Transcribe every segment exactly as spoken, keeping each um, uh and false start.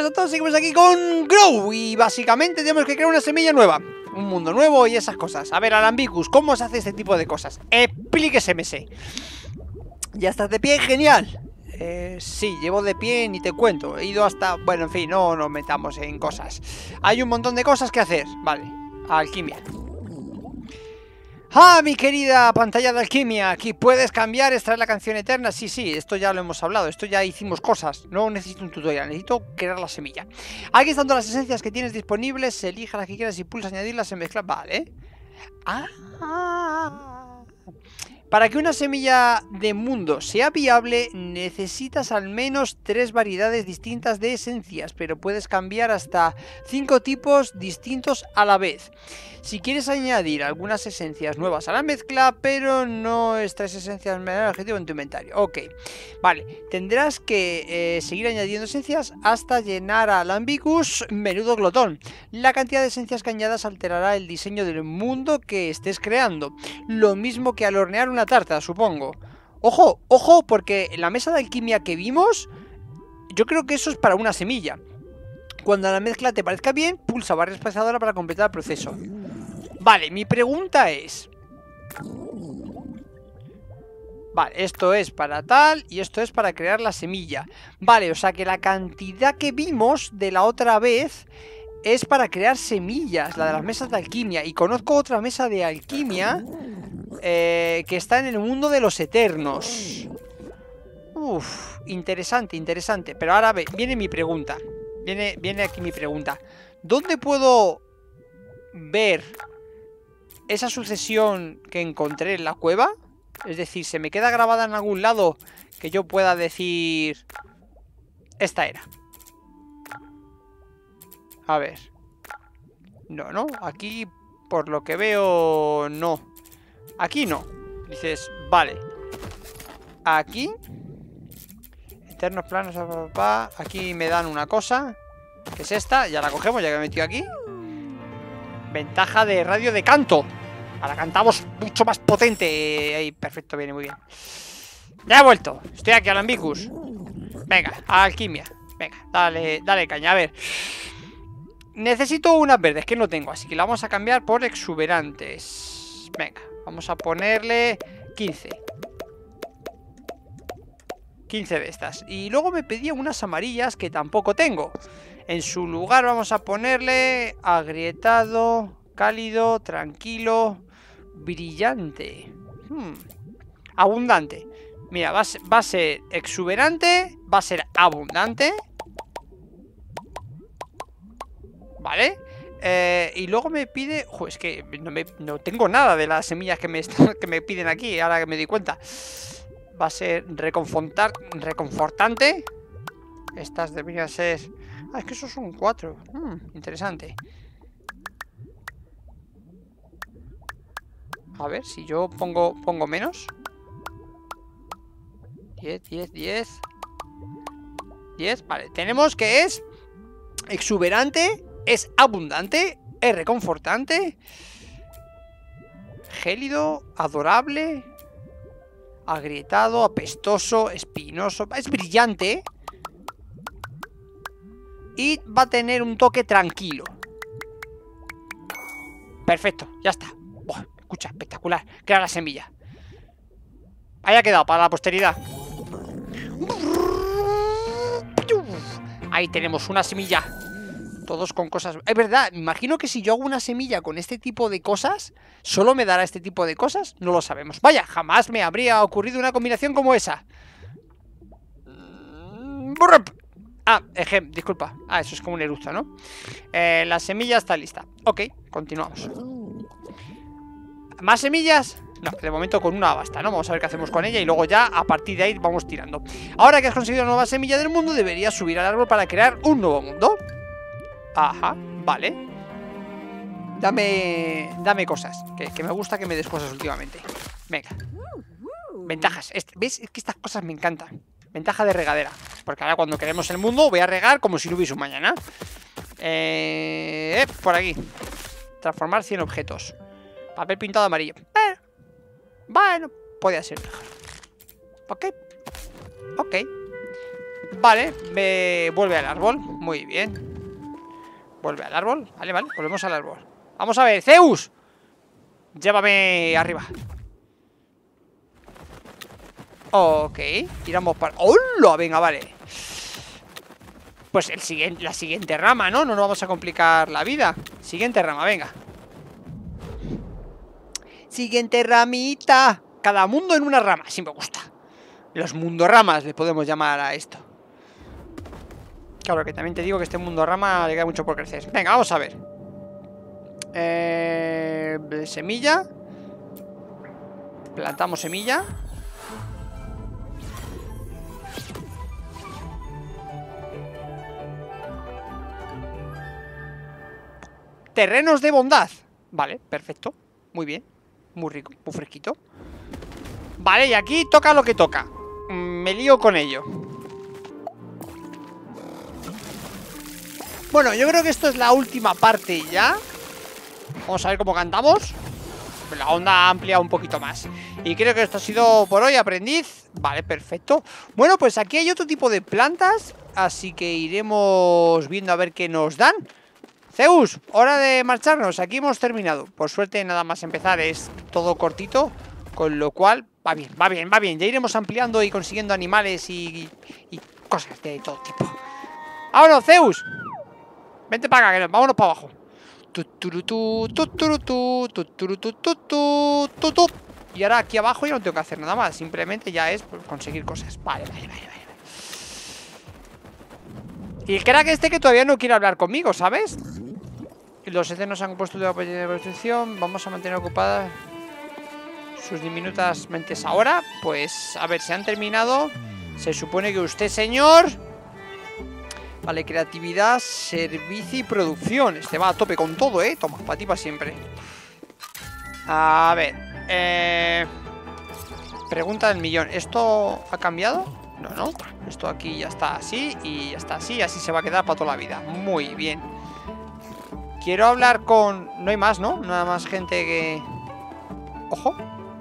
buenas a todos, seguimos aquí con Grow y básicamente tenemos que crear una semilla nueva, un mundo nuevo y esas cosas. A ver, Alambicus, ¿cómo se hace este tipo de cosas? Explíqueseme. ¿Ya estás de pie? Genial. Eh, sí, llevo de pie ni te cuento. He ido hasta... Bueno, en fin, no nos metamos en cosas. Hay un montón de cosas que hacer. Vale, alquimia. ¡Ah, mi querida pantalla de alquimia! Aquí puedes cambiar, extraer la canción eterna. Sí, sí, esto ya lo hemos hablado. Esto ya hicimos cosas. No necesito un tutorial, necesito crear la semilla. Aquí están todas las esencias que tienes disponibles. Elija las que quieras y pulsa añadirlas en mezclar. Vale. Ah... Para que una semilla de mundo sea viable, necesitas al menos tres variedades distintas de esencias, pero puedes cambiar hasta cinco tipos distintos a la vez. Si quieres añadir algunas esencias nuevas a la mezcla, pero no extraes esencias menor objetivo en tu inventario. Ok, vale, tendrás que eh, seguir añadiendo esencias hasta llenar a Alambicus, menudo glotón. La cantidad de esencias que añadas alterará el diseño del mundo que estés creando. Lo mismo que al hornear una tarta, supongo. Ojo, ojo, porque en la mesa de alquimia que vimos, yo creo que eso es para una semilla. Cuando la mezcla te parezca bien, pulsa barra espaciadora para completar el proceso. Vale, mi pregunta es... Vale, esto es para tal y esto es para crear la semilla. Vale, o sea que la cantidad que vimos de la otra vez es para crear semillas, la de las mesas de alquimia. Y conozco otra mesa de alquimia eh, que está en el mundo de los eternos. Uf, interesante, interesante. Pero ahora ve, viene mi pregunta. Viene, viene aquí mi pregunta. ¿Dónde puedo ver esa sucesión que encontré en la cueva? Es decir, ¿se me queda grabada en algún lado que yo pueda decir... Esta era? A ver. No, no, aquí por lo que veo no. Aquí no. Dices, vale. Aquí eternos planos, papá. Aquí me dan una cosa, que es esta, ya la cogemos, ya que me he metido aquí. Ventaja de radio de canto. Ahora cantamos mucho más potente. Ahí, perfecto, viene muy bien. Ya he vuelto, estoy aquí, Alambicus. Venga, alquimia. Venga, dale, dale caña, a ver. Necesito unas verdes, que no tengo, así que la vamos a cambiar por exuberantes. Venga, vamos a ponerle quince. quince de estas. Y luego me pedía unas amarillas que tampoco tengo. En su lugar vamos a ponerle agrietado, cálido, tranquilo, brillante. Hmm. Abundante. Mira, va a, ser, va a ser exuberante, va a ser abundante. Vale. Eh, y luego me pide... Jo, es que no, me, no tengo nada de las semillas que me, que me piden aquí, ahora que me di cuenta. Va a ser reconfortar, reconfortante. Estas deberían ser... Ah, es que esos son cuatro. Hmm, interesante. A ver, si yo pongo, pongo menos. diez, diez, diez. diez, vale. Tenemos que es exuberante, es abundante, es reconfortante, gélido, adorable, agrietado, apestoso, espinoso. Es brillante. Y va a tener un toque tranquilo. Perfecto, ya está. Buah, escucha, espectacular. Crea la semilla. Haya quedado para la posteridad. Ahí tenemos una semilla. Todos con cosas... Es verdad, me imagino que si yo hago una semilla con este tipo de cosas, ¿solo me dará este tipo de cosas? No lo sabemos. Vaya, jamás me habría ocurrido una combinación como esa. Ah, ejem, disculpa. Ah, eso es como un eructo, ¿no? Eh, la semilla está lista. Ok, continuamos. ¿Más semillas? No, de momento con una basta, ¿no? Vamos a ver qué hacemos con ella y luego ya a partir de ahí vamos tirando. Ahora que has conseguido una nueva semilla del mundo, deberías subir al árbol para crear un nuevo mundo. Ajá, vale. Dame, dame cosas, que, que me gusta que me des cosas últimamente. Venga. Ventajas. Este, ¿ves? Es que estas cosas me encantan. Ventaja de regadera. Porque ahora cuando creemos el mundo voy a regar como si no hubiese un mañana. Eh, eh, por aquí. Transformar cien objetos. Papel pintado amarillo. Eh, bueno, podría ser mejor. Ok. Ok. Vale, me... vuelve al árbol. Muy bien. Vuelve al árbol. Vale, vale, volvemos al árbol. Vamos a ver, Zeus. Llévame arriba. Ok, tiramos para... ¡Hola! Venga, vale. Pues el siguiente, la siguiente rama, ¿no? No nos vamos a complicar la vida. Siguiente rama, venga. Siguiente ramita. Cada mundo en una rama, sí me gusta. Los mundoramas le podemos llamar a esto. Claro que también te digo que este mundorama le queda mucho por crecer. Venga, vamos a ver. Eh, semilla. Plantamos semilla. Terrenos de bondad. Vale, perfecto. Muy bien. Muy rico, muy fresquito. Vale, y aquí toca lo que toca. Me lío con ello. Bueno, yo creo que esto es la última parte ya. Vamos a ver cómo cantamos. La onda ha ampliado un poquito más. Y creo que esto ha sido por hoy, aprendiz. Vale, perfecto. Bueno, pues aquí hay otro tipo de plantas, así que iremos viendo a ver qué nos dan. Zeus, hora de marcharnos. Aquí hemos terminado. Por suerte nada más empezar es todo cortito, con lo cual va bien, va bien, va bien. Ya iremos ampliando y consiguiendo animales y, y, y cosas de todo tipo. ¡Vámonos, Zeus! Vente para acá, que nos, vámonos para abajo. Y ahora aquí abajo ya no tengo que hacer nada más. Simplemente ya es conseguir cosas. Vale, vale, vale, vale. Y el crack este que todavía no quiere hablar conmigo, ¿sabes? Los E C nos han puesto de protección. Vamos a mantener ocupadas sus diminutas mentes ahora. Pues a ver, se han terminado. Se supone que usted, señor... Vale, creatividad, servicio y producción. Este va a tope con todo, ¿eh? Toma, para ti, para siempre. A ver eh... Pregunta del millón. ¿Esto ha cambiado? No, no. Esto aquí ya está así y ya está así. Y así se va a quedar para toda la vida. Muy bien. Quiero hablar con... No hay más, ¿no? Nada más gente que... Ojo.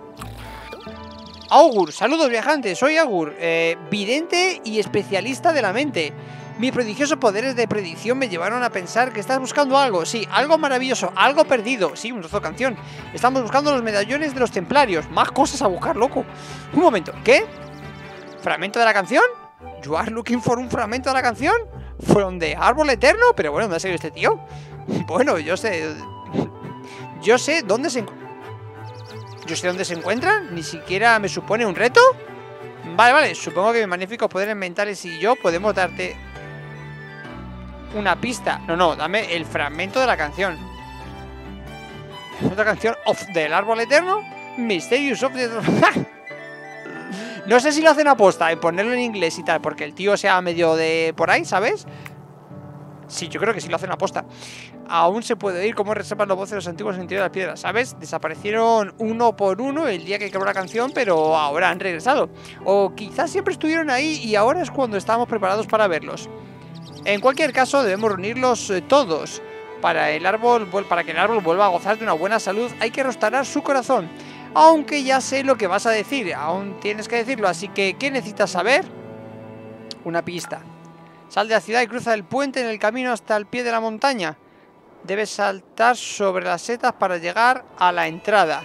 Augur, saludos viajantes. Soy Augur, eh, vidente y especialista de la mente. Mis prodigiosos poderes de predicción me llevaron a pensar que estás buscando algo. Sí, algo maravilloso, algo perdido. Sí, un trozo de canción. Estamos buscando los medallones de los templarios. Más cosas a buscar, loco. Un momento, ¿qué? ¿Fragmento de la canción? ¿You are looking for un fragmento de la canción? ¿From the árbol eterno? Pero bueno, ¿dónde ha salido este tío? Bueno, yo sé... Yo sé dónde se encuentra. Yo sé dónde se encuentran. Ni siquiera me supone un reto. Vale, vale, supongo que mis magníficos poderes mentales y yo podemos darte una pista. No, no, dame el fragmento de la canción. Otra canción of del árbol eterno. Mysterious of the... No sé si lo hacen aposta en ponerlo en inglés y tal, porque el tío sea medio de por ahí, ¿sabes? Sí, yo creo que sí lo hacen aposta. Aún se puede oír cómo reservan los voces de los antiguos en el interior de las piedras, ¿sabes? Desaparecieron uno por uno el día que acabó la canción, pero ahora han regresado. O quizás siempre estuvieron ahí y ahora es cuando estábamos preparados para verlos. En cualquier caso, debemos reunirlos eh, todos. Para, el árbol, para que el árbol vuelva a gozar de una buena salud, hay que restaurar su corazón. Aunque ya sé lo que vas a decir, aún tienes que decirlo, así que ¿qué necesitas saber? Una pista. Sal de la ciudad y cruza el puente en el camino hasta el pie de la montaña. Debes saltar sobre las setas para llegar a la entrada.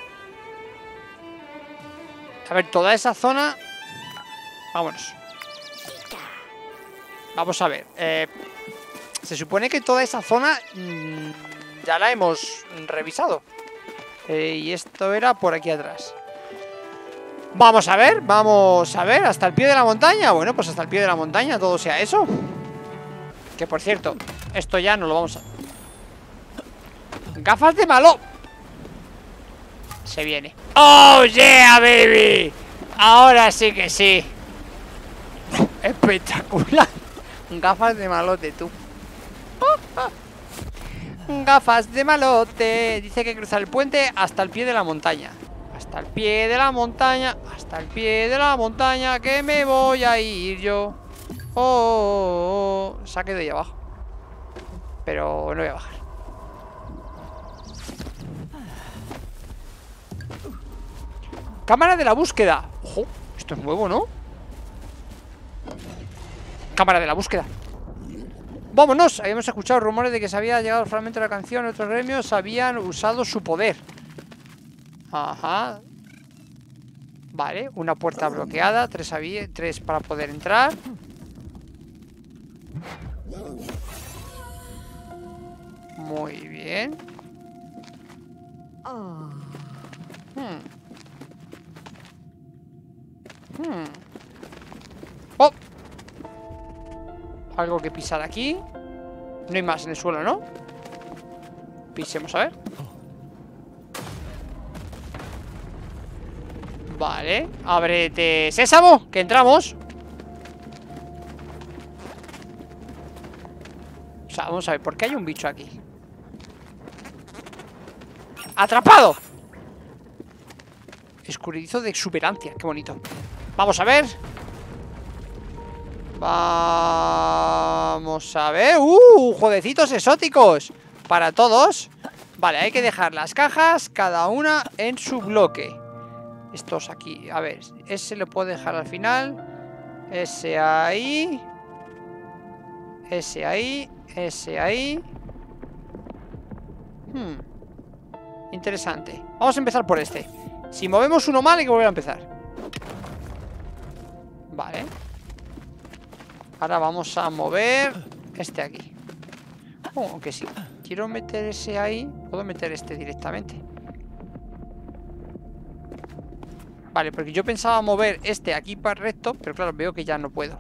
A ver, toda esa zona... Vámonos. Vamos a ver. Eh, se supone que toda esa zona mmm, ya la hemos revisado. Eh, y esto era por aquí atrás. Vamos a ver, vamos a ver. ¿Hasta el pie de la montaña? Bueno, pues hasta el pie de la montaña todo sea eso. Que por cierto, esto ya no lo vamos a... ¡Gafas de malo! Se viene. ¡Oh, yeah, baby! Ahora sí que sí. Espectacular. Gafas de malote, tú. Gafas de malote. Dice que cruzar el puente hasta el pie de la montaña. Hasta el pie de la montaña. Hasta el pie de la montaña. Que me voy a ir yo. Oh, oh, oh. Se ha quedado ahí abajo. Pero no voy a bajar. Cámara de la búsqueda. Ojo, esto es nuevo, ¿no? Cámara de la búsqueda. ¡Vámonos! Habíamos escuchado rumores de que se había llegado el fragmento de la canción. Otros gremios habían usado su poder. Ajá. Vale, una puerta bloqueada. Tres, había, tres para poder entrar. Muy bien. Hmm. Hmm. ¡Oh! Algo que pisar aquí. No hay más en el suelo, ¿no? Pisemos, a ver. Vale, ábrete, sésamo, que entramos. O sea, vamos a ver, ¿por qué hay un bicho aquí? ¡Atrapado! Escurridizo de exuberancia, qué bonito. Vamos a ver. Vamos a ver. ¡Uh! Jueguecitos exóticos para todos. Vale, hay que dejar las cajas, cada una en su bloque. Estos aquí, a ver, ese lo puedo dejar al final. Ese ahí. Ese ahí. Ese ahí. Hmm. Interesante. Vamos a empezar por este. Si movemos uno mal hay que volver a empezar. Vale. Ahora vamos a mover este aquí. Oh, aunque sí. Quiero meter ese ahí. Puedo meter este directamente. Vale, porque yo pensaba mover este aquí para recto, pero claro, veo que ya no puedo.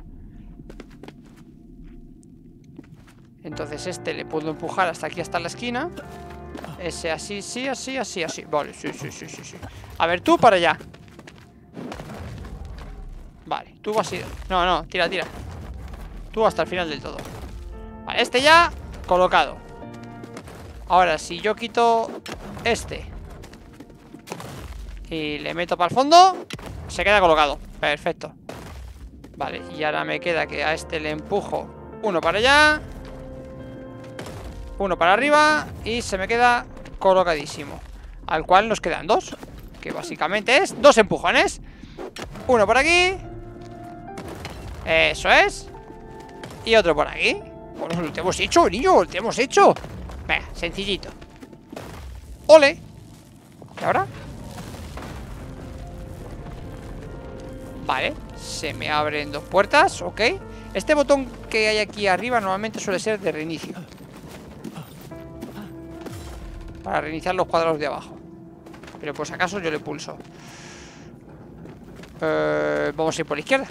Entonces este le puedo empujar hasta aquí, hasta la esquina. Ese así, sí, así, así, así. Vale, sí, sí, sí, sí, sí. A ver, tú para allá. Vale, tú vas a ir. No, no, tira, tira. Tú hasta el final del todo. Vale, este ya colocado. Ahora, si yo quito este y le meto para el fondo, se queda colocado. Perfecto. Vale, y ahora me queda que a este le empujo uno para allá, uno para arriba, y se me queda colocadísimo. Al cual nos quedan dos, que básicamente es dos empujones. Uno por aquí. Eso es. Y otro por aquí. Bueno, lo hemos hecho, niño, lo hemos hecho. Venga, sencillito. ¡Ole! ¿Y ahora? Vale, se me abren dos puertas, ok. Este botón que hay aquí arriba normalmente suele ser de reinicio, para reiniciar los cuadrados de abajo. Pero por si acaso yo le pulso. eh, Vamos a ir por la izquierda.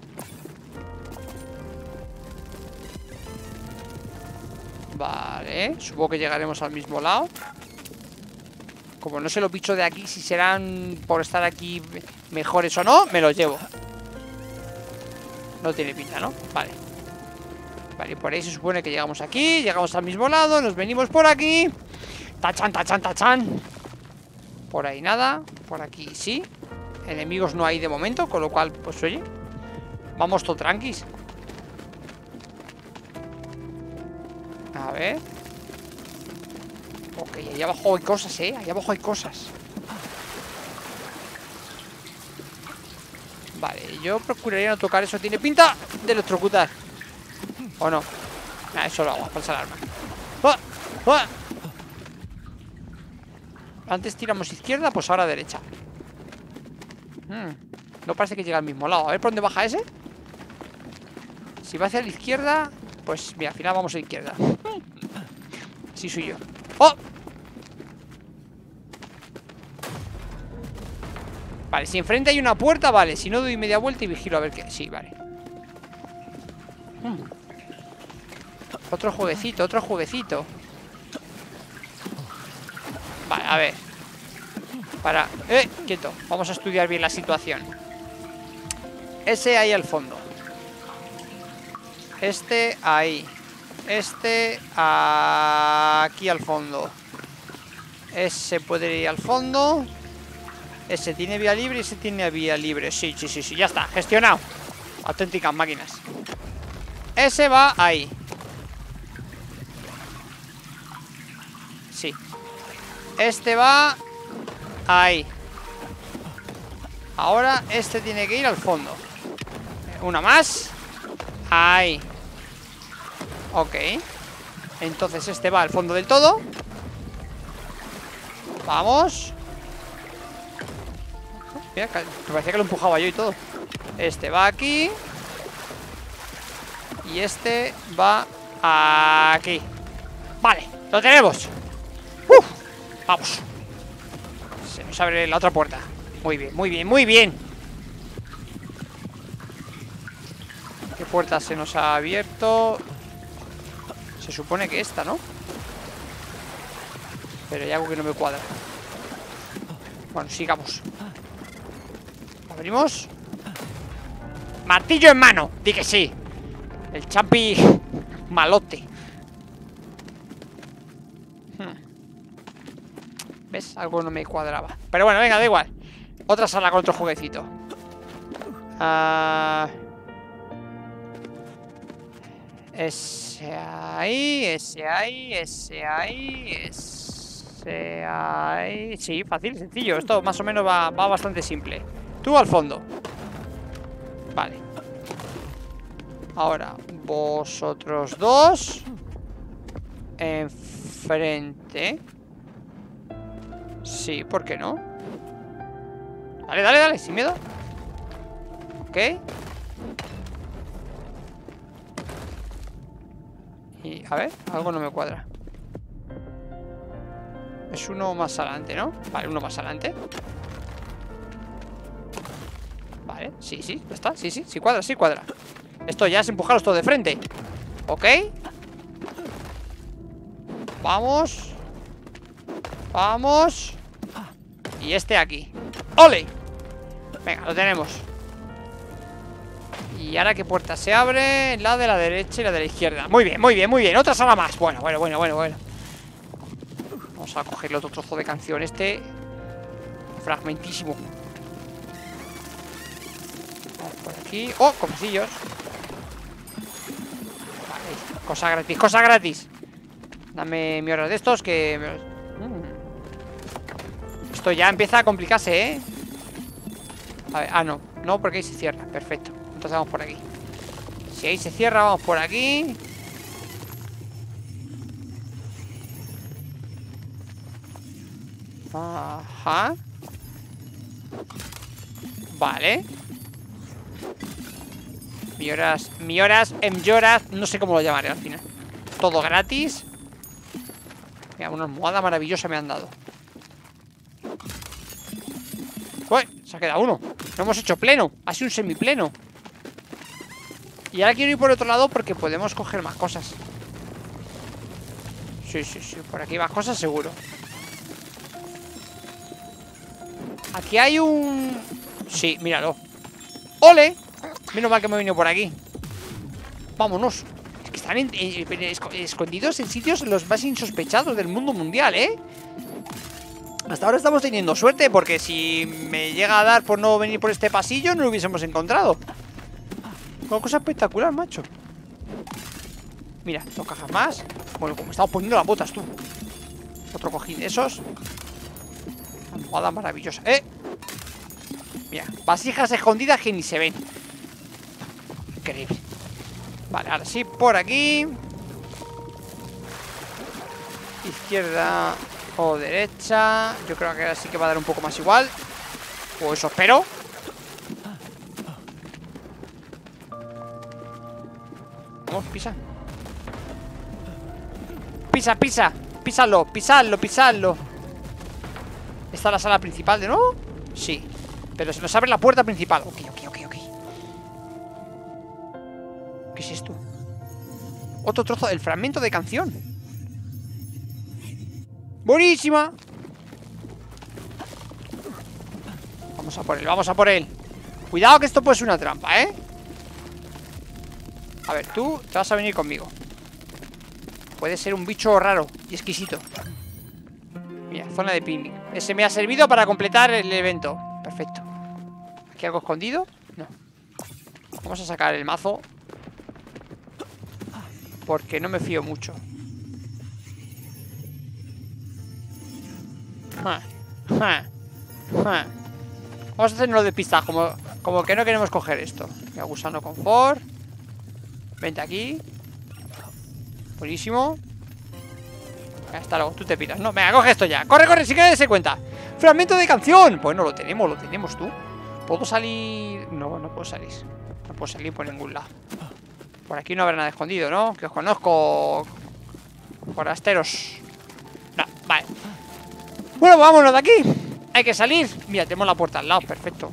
Vale, supongo que llegaremos al mismo lado. Como no sé los bichos de aquí si serán por estar aquí mejores o no, me los llevo. No tiene pinta, ¿no? Vale. Vale, por ahí se supone que llegamos aquí. Llegamos al mismo lado, nos venimos por aquí. Tachan, tachan, tachan. Por ahí nada. Por aquí sí. Enemigos no hay de momento, con lo cual, pues oye, vamos todo tranquis. A ver. Ok, ahí abajo hay cosas, eh. Ahí abajo hay cosas. Vale, yo procuraría no tocar eso. Tiene pinta de electrocutar. ¿O no? Nah, eso lo hago, falsa alarma. ¡Ah! ¡Ah! Antes tiramos izquierda, pues ahora derecha. hmm. No parece que llegue al mismo lado. A ver por dónde baja ese. Si va hacia la izquierda, pues mira, al final vamos a la izquierda. Sí soy yo. ¡Oh! Vale, si enfrente hay una puerta, vale. Si no, doy media vuelta y vigilo a ver qué. Sí, vale. hmm. Otro jueguecito, otro jueguecito. Vale, a ver. Para... ¡Eh! Quieto. Vamos a estudiar bien la situación. Ese ahí al fondo. Este ahí. Este aquí al fondo. Ese puede ir al fondo. Ese tiene vía libre y ese tiene vía libre. Sí, sí, sí, sí, ya está, gestionado. Auténticas máquinas. Ese va ahí. Sí. Este va ahí. Ahora este tiene que ir al fondo. Una más. Ahí. Ok. Entonces este va al fondo del todo. Vamos. Mira, me parecía que lo empujaba yo y todo. Este va aquí. Y este va aquí. Vale, lo tenemos. Uf, vamos. Se nos abre la otra puerta. Muy bien, muy bien, muy bien. ¿Qué puerta se nos ha abierto? Se supone que esta, ¿no? Pero hay algo que no me cuadra. Bueno, sigamos. Abrimos. Martillo en mano. Di que sí. El champi malote. hmm. ¿Ves? Algo no me cuadraba. Pero bueno, venga, da igual. Otra sala con otro jueguecito. Ah... Ese ahí, ese ahí, ese ahí, ese ahí. Sí, fácil, sencillo. Esto más o menos va, va bastante simple. Tú al fondo. Vale. Ahora, vosotros dos enfrente. Sí, ¿por qué no? Dale, dale, dale, sin miedo. Ok. Y, a ver, algo no me cuadra. Es uno más adelante, ¿no? Vale, uno más adelante. Vale, sí, sí, ya está. Sí, sí, sí cuadra, sí cuadra. Esto ya es empujarlos todo de frente. Ok. Vamos. Vamos. Y este aquí. ¡Ole! Venga, lo tenemos. Y ahora qué puerta se abre. La de la derecha y la de la izquierda. Muy bien, muy bien, muy bien. Otra sala más. Bueno, bueno, bueno, bueno, bueno. Vamos a cogerle otro trozo de canción. Este fragmentísimo. Vamos por aquí. ¡Oh! Cofrecillos. Vale, cosa gratis, cosa gratis. Dame mi hora de estos que... Mm. Esto ya empieza a complicarse, ¿eh? A ver, ah, no. No, porque ahí se cierra. Perfecto. Entonces vamos por aquí. Si ahí se cierra, vamos por aquí. Ajá. Vale. Mi horas, mi horas, em lloras. No sé cómo lo llamaré al final. Todo gratis. Mira, una almohada maravillosa me han dado. Uy, se ha quedado uno. Lo hemos hecho pleno. Ha sido un semipleno. Y ahora quiero ir por otro lado porque podemos coger más cosas. Sí, sí, sí. Por aquí más cosas seguro. Aquí hay un... Sí, míralo. ¡Ole! Menos mal que me he venido por aquí. Vámonos. Es que están en, en, en, escondidos en sitios los más insospechados del mundo mundial, ¿eh? Hasta ahora estamos teniendo suerte, porque si me llega a dar por no venir por este pasillo, no lo hubiésemos encontrado. Una cosa espectacular, macho. Mira, dos cajas más. Bueno, como estamos poniendo las botas, tú. Otro cojín de esos. Almohada maravillosa. ¡Eh! Mira, vasijas escondidas que ni se ven. Increíble. Vale, ahora sí, por aquí. Izquierda o derecha. Yo creo que ahora sí que va a dar un poco más igual. O eso espero. Vamos, pisa. Pisa, pisa. Písalo, pisadlo, pisadlo. ¿Está la sala principal de nuevo? Sí. Pero se nos abre la puerta principal. Ok, ok, ok, ok. ¿Qué es esto? Otro trozo del fragmento de canción. ¡Buenísima! Vamos a por él, vamos a por él. Cuidado que esto puede ser una trampa, ¿eh? A ver, tú te vas a venir conmigo. Puede ser un bicho raro y exquisito. Mira, zona de picnic. Ese me ha servido para completar el evento. Perfecto. ¿Aquí algo escondido? No. Vamos a sacar el mazo, porque no me fío mucho. Ja, ja, ja. Vamos a hacerlo de pista, como, como que no queremos coger esto. Mira, gusano confort. Vente aquí. Buenísimo. Hasta luego, tú te piras. No, venga, coge esto ya. Corre, corre, si que se cuenta. Fragmento de canción. Bueno, lo tenemos, lo tenemos tú. ¿Puedo salir? No, no puedo salir. No puedo salir por ningún lado. Por aquí no habrá nada escondido, ¿no? Que os conozco. Forasteros. No, vale. Bueno, pues vámonos de aquí. Hay que salir. Mira, tenemos la puerta al lado, perfecto.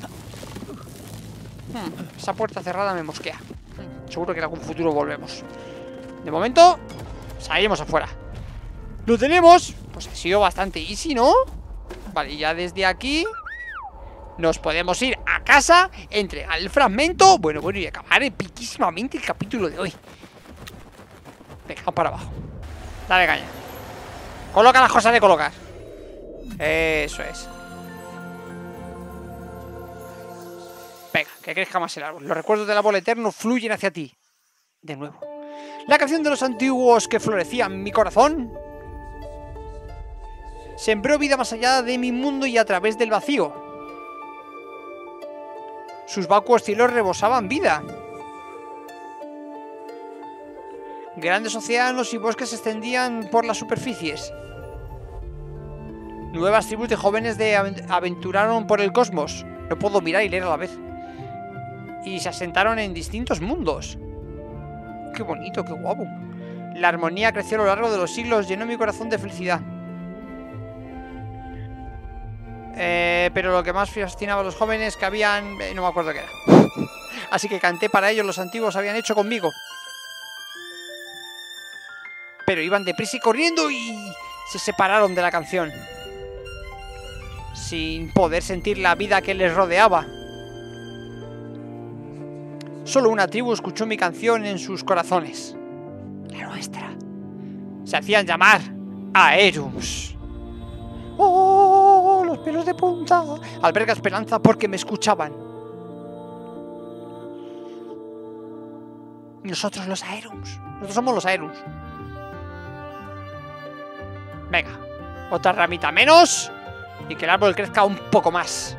hmm, Esa puerta cerrada me mosquea. hmm, Seguro que en algún futuro volvemos. De momento, salimos afuera. Lo tenemos. Pues ha sido bastante easy, ¿no? Vale, ya desde aquí nos podemos ir a casa, entregar el fragmento. Bueno, bueno, y acabar epiquísimamente el capítulo de hoy. Venga, vamos para abajo. Dale caña. Coloca las cosas de colocar. Eso es. Venga, que crezca más el árbol. Los recuerdos del árbol eterno fluyen hacia ti. De nuevo. La canción de los antiguos que florecía en mi corazón sembró vida más allá de mi mundo y a través del vacío. Sus vacuos cielos rebosaban vida. Grandes océanos y bosques se extendían por las superficies. Nuevas tribus de jóvenes de aventuraron por el cosmos. No puedo mirar y leer a la vez. Y se asentaron en distintos mundos. Qué bonito, qué guapo. La armonía creció a lo largo de los siglos, llenó mi corazón de felicidad. Eh, pero lo que más fascinaba a los jóvenes que habían... Eh, no me acuerdo qué era. Así que canté para ellos los antiguos habían hecho conmigo. Pero iban deprisa y corriendo y se separaron de la canción, sin poder sentir la vida que les rodeaba. Solo una tribu escuchó mi canción en sus corazones. La nuestra. Se hacían llamar Aerums. ¡Oh! Los pelos de punta. Alberga esperanza porque me escuchaban. Nosotros los Aerums. Nosotros somos los Aerums. Venga. Otra ramita menos. Y que el árbol crezca un poco más.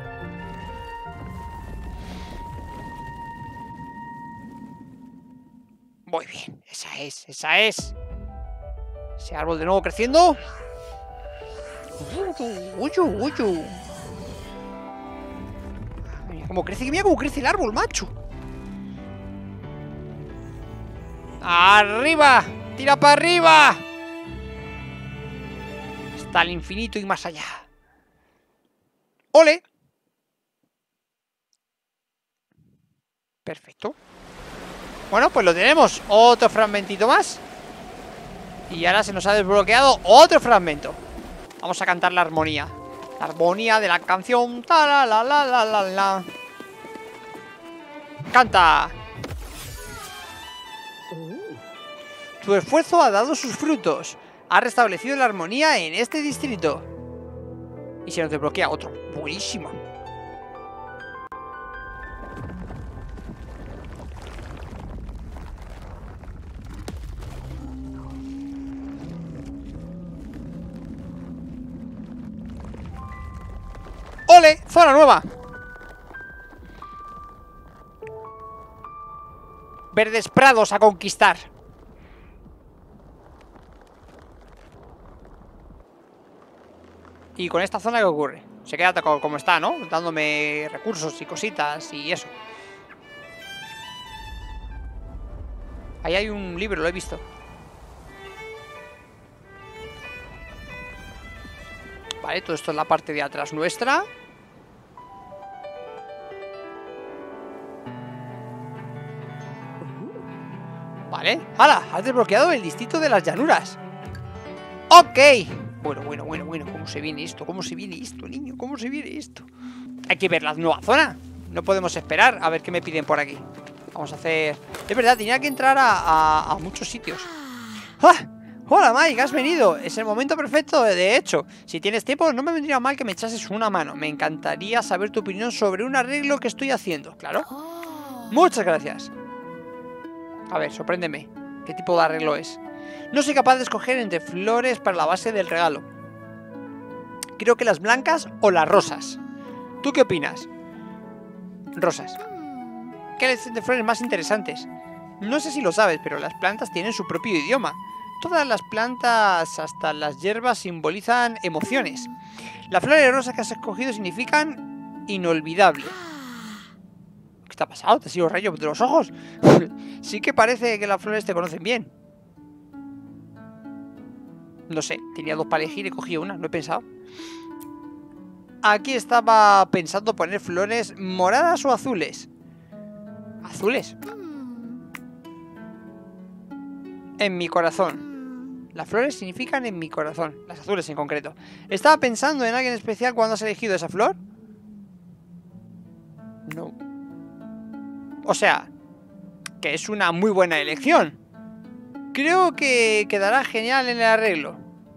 Muy bien, esa es, esa es. Ese árbol de nuevo creciendo. Uyu, uyu. Mira cómo crece, mira cómo crece el árbol, macho. ¡Arriba! ¡Tira para arriba! Hasta el infinito y más allá. ¡Ole! Perfecto. Bueno, pues lo tenemos. Otro fragmentito más. Y ahora se nos ha desbloqueado otro fragmento. Vamos a cantar la armonía. La armonía de la canción. Ta la la la la la la. Canta. Tu esfuerzo ha dado sus frutos. Ha restablecido la armonía en este distrito. Y se nos desbloquea otro. Buenísimo. ¡Ole! ¡Zona nueva! Verdes prados a conquistar. Y con esta zona, ¿qué ocurre? Se queda como está, ¿no? Dándome recursos y cositas y eso. Ahí hay un libro, lo he visto. Vale, todo esto es la parte de atrás nuestra. Vale, ¡hala! Has desbloqueado el distrito de las llanuras. ¡Ok! Bueno, bueno, bueno, bueno, ¿cómo se viene esto? ¿Cómo se viene esto, niño? ¿Cómo se viene esto? Hay que ver la nueva zona. No podemos esperar a ver qué me piden por aquí. Vamos a hacer... Es verdad, tenía que entrar a, a, a muchos sitios. ¡Ah! Hola Mike, has venido. Es el momento perfecto, de hecho. Si tienes tiempo, no me vendría mal que me echases una mano. Me encantaría saber tu opinión sobre un arreglo que estoy haciendo. Claro. Muchas gracias. A ver, sorpréndeme. ¿Qué tipo de arreglo es? No soy capaz de escoger entre flores para la base del regalo. Creo que las blancas o las rosas. ¿Tú qué opinas? Rosas. ¿Qué elección de flores más interesantes? No sé si lo sabes, pero las plantas tienen su propio idioma. Todas las plantas, hasta las hierbas, simbolizan emociones. Las flores rosas que has escogido significan inolvidable. ¿Qué te ha pasado? ¿Te has ido rayo de los ojos? Sí que parece que las flores te conocen bien. No sé, tenía dos para elegir y cogí una, no he pensado. Aquí estaba pensando poner flores moradas o azules. ¿Azules? En mi corazón. Las flores significan en mi corazón. Las azules en concreto. ¿Estaba pensando en alguien especial cuando has elegido esa flor? No. O sea, que es una muy buena elección. Creo que quedará genial en el arreglo.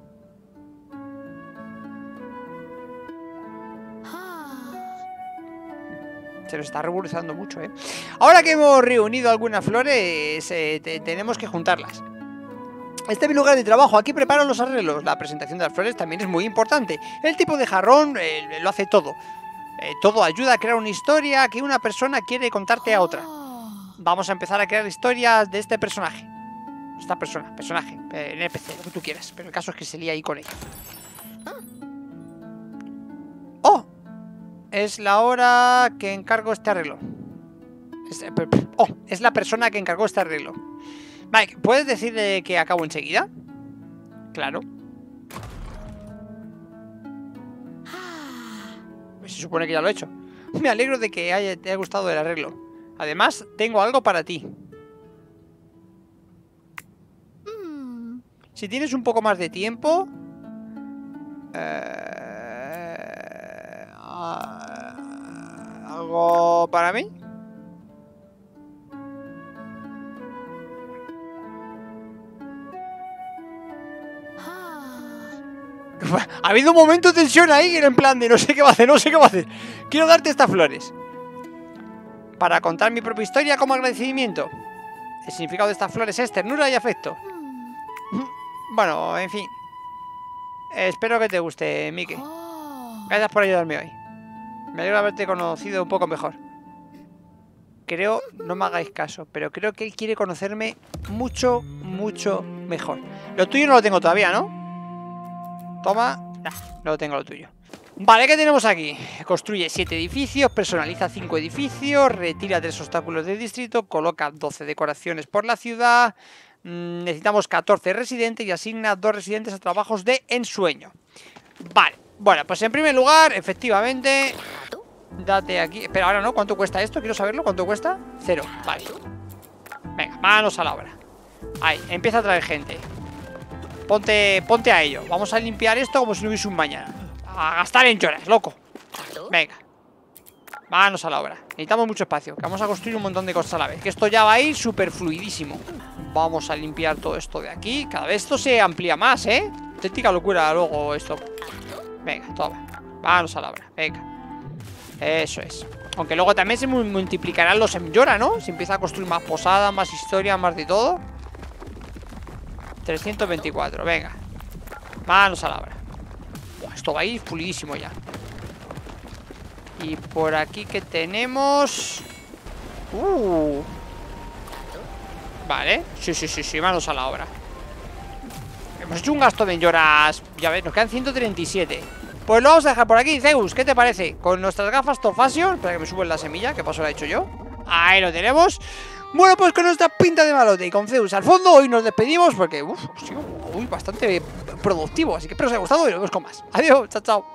Se nos está revolucionando mucho, ¿eh? Ahora que hemos reunido algunas flores, eh, te, tenemos que juntarlas. Este es mi lugar de trabajo, aquí preparo los arreglos. La presentación de las flores también es muy importante. El tipo de jarrón eh, lo hace todo. Eh, todo ayuda a crear una historia que una persona quiere contarte a otra. Vamos a empezar a crear historias de este personaje. Esta persona, personaje, eh, N P C, lo que tú quieras. Pero el caso es que se lía ahí con ella. ¡Oh! Es la hora que encargo este arreglo. Es, oh, es la persona que encargó este arreglo. Mike, ¿puedes decirle que acabo enseguida? Claro. Se supone que ya lo he hecho. Me alegro de que haya, te haya gustado el arreglo. Además, tengo algo para ti. Si tienes un poco más de tiempo... Eh... ¿Algo para mí? Ha habido un momento de tensión ahí, en plan de no sé qué va a hacer, no sé qué va a hacer. Quiero darte estas flores para contar mi propia historia como agradecimiento. El significado de estas flores es ternura y afecto. Bueno, en fin. Espero que te guste, Mike. Gracias por ayudarme hoy. Me alegro de haberte conocido un poco mejor. Creo, no me hagáis caso, pero creo que él quiere conocerme mucho, mucho mejor. Lo tuyo no lo tengo todavía, ¿no? Toma. Nah, no lo tengo lo tuyo. Vale, ¿qué tenemos aquí? Construye siete edificios, personaliza cinco edificios, retira tres obstáculos del distrito, coloca doce decoraciones por la ciudad, mmm, necesitamos catorce residentes y asigna dos residentes a trabajos de ensueño. Vale, bueno, pues en primer lugar, efectivamente, date aquí. Espera, ahora no, ¿cuánto cuesta esto? Quiero saberlo, ¿cuánto cuesta? Cero, vale. Venga, manos a la obra. Ahí, empieza a traer gente. Ponte, ponte a ello. Vamos a limpiar esto como si no hubiese un mañana. A gastar en lloras, loco. Venga, manos a la obra. Necesitamos mucho espacio, que vamos a construir un montón de cosas a la vez. Que esto ya va a ir súper fluidísimo. Vamos a limpiar todo esto de aquí. Cada vez esto se amplía más, ¿eh? Auténtica locura luego esto. Venga, toma, manos a la obra, venga. Eso es. Aunque luego también se multiplicarán los en llora, ¿no? Se empieza a construir más posadas, más historia, más de todo. trescientos veinticuatro, venga. Manos a la obra. Esto va a ir fluidísimo ya. Y por aquí que tenemos... Uh. Vale, sí, sí, sí, sí, manos a la obra. Hemos hecho un gasto de lloras. Ya ves, nos quedan ciento treinta y siete. Pues lo vamos a dejar por aquí, Zeus, ¿qué te parece? Con nuestras gafas Top Fashion. Espera que me suben la semilla, que paso la he hecho yo. Ahí lo tenemos. Bueno, pues con nuestra pinta de malote y con Zeus al fondo, hoy nos despedimos porque, uff, ha sido bastante productivo. Así que espero que os haya gustado y nos vemos con más. Adiós, chao, chao.